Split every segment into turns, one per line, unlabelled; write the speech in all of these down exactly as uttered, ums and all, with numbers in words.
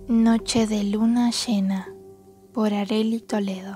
Noche de luna llena, por Arely Toledo.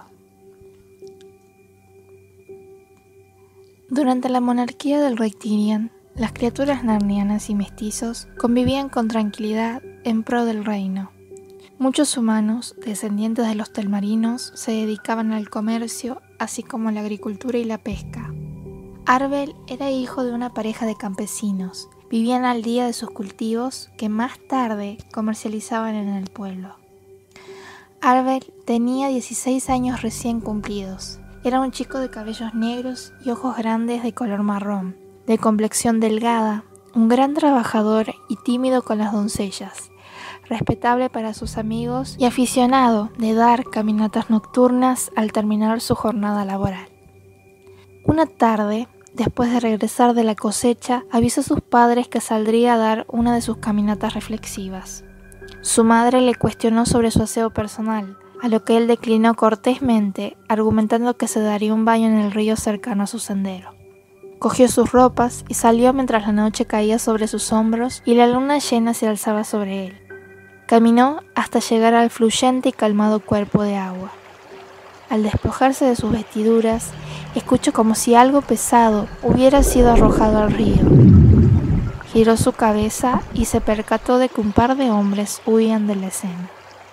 Durante la monarquía del rey Tirian, las criaturas narnianas y mestizos convivían con tranquilidad en pro del reino. Muchos humanos, descendientes de los telmarinos, se dedicaban al comercio, así como a la agricultura y la pesca. Arvel era hijo de una pareja de campesinos. Vivían al día de sus cultivos que más tarde comercializaban en el pueblo. Arvel tenía dieciséis años recién cumplidos. Era un chico de cabellos negros y ojos grandes de color marrón, de complexión delgada, un gran trabajador y tímido con las doncellas, respetable para sus amigos y aficionado de dar caminatas nocturnas al terminar su jornada laboral. Una tarde, después de regresar de la cosecha, avisó a sus padres que saldría a dar una de sus caminatas reflexivas. Su madre le cuestionó sobre su aseo personal, a lo que él declinó cortésmente, argumentando que se daría un baño en el río cercano a su sendero. Cogió sus ropas y salió mientras la noche caía sobre sus hombros y la luna llena se alzaba sobre él. Caminó hasta llegar al fluyente y calmado cuerpo de agua. Al despojarse de sus vestiduras, escuchó como si algo pesado hubiera sido arrojado al río. Giró su cabeza y se percató de que un par de hombres huían de la escena.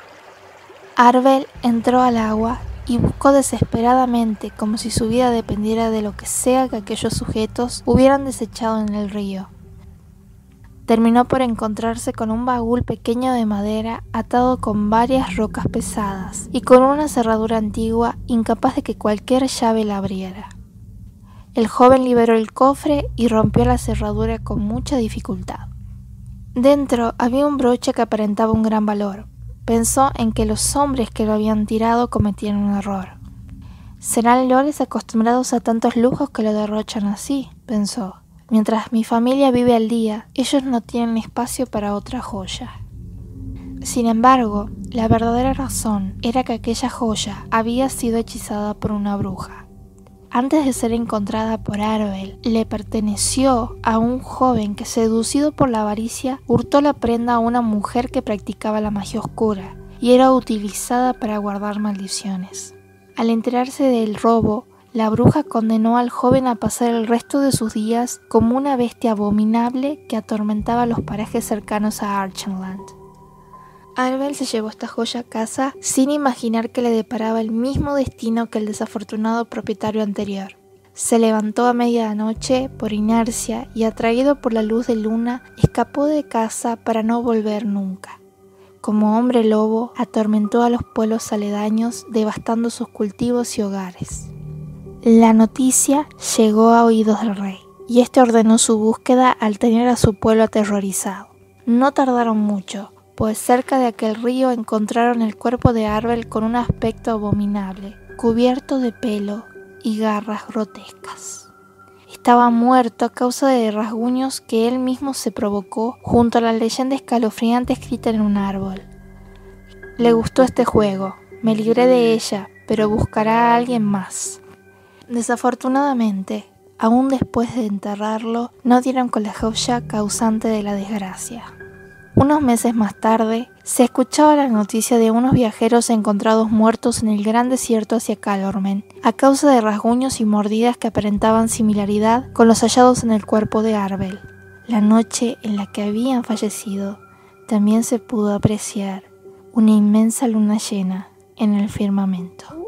Arvel entró al agua y buscó desesperadamente, como si su vida dependiera de lo que sea que aquellos sujetos hubieran desechado en el río. Terminó por encontrarse con un baúl pequeño de madera atado con varias rocas pesadas y con una cerradura antigua incapaz de que cualquier llave la abriera. El joven liberó el cofre y rompió la cerradura con mucha dificultad. Dentro había un broche que aparentaba un gran valor. Pensó en que los hombres que lo habían tirado cometían un error. «Serán lores acostumbrados a tantos lujos que lo derrochan así», pensó. «Mientras mi familia vive al día, ellos no tienen espacio para otra joya». Sin embargo, la verdadera razón era que aquella joya había sido hechizada por una bruja. Antes de ser encontrada por Arvel, le perteneció a un joven que, seducido por la avaricia, hurtó la prenda a una mujer que practicaba la magia oscura y era utilizada para guardar maldiciones. Al enterarse del robo, la bruja condenó al joven a pasar el resto de sus días como una bestia abominable que atormentaba los parajes cercanos a Archenland. Arvel se llevó esta joya a casa sin imaginar que le deparaba el mismo destino que el desafortunado propietario anterior. Se levantó a medianoche por inercia y, atraído por la luz de luna, escapó de casa para no volver nunca. Como hombre lobo, atormentó a los pueblos aledaños, devastando sus cultivos y hogares. La noticia llegó a oídos del rey, y este ordenó su búsqueda al tener a su pueblo aterrorizado. No tardaron mucho, pues cerca de aquel río encontraron el cuerpo de Arvel con un aspecto abominable, cubierto de pelo y garras grotescas. Estaba muerto a causa de rasguños que él mismo se provocó junto a la leyenda escalofriante escrita en un árbol. Le gustó este juego, me libré de ella, pero buscará a alguien más. Desafortunadamente, aún después de enterrarlo, no dieron con la joya causante de la desgracia. Unos meses más tarde, se escuchaba la noticia de unos viajeros encontrados muertos en el gran desierto hacia Calormen, a causa de rasguños y mordidas que aparentaban similaridad con los hallados en el cuerpo de Arvel. La noche en la que habían fallecido, también se pudo apreciar una inmensa luna llena en el firmamento.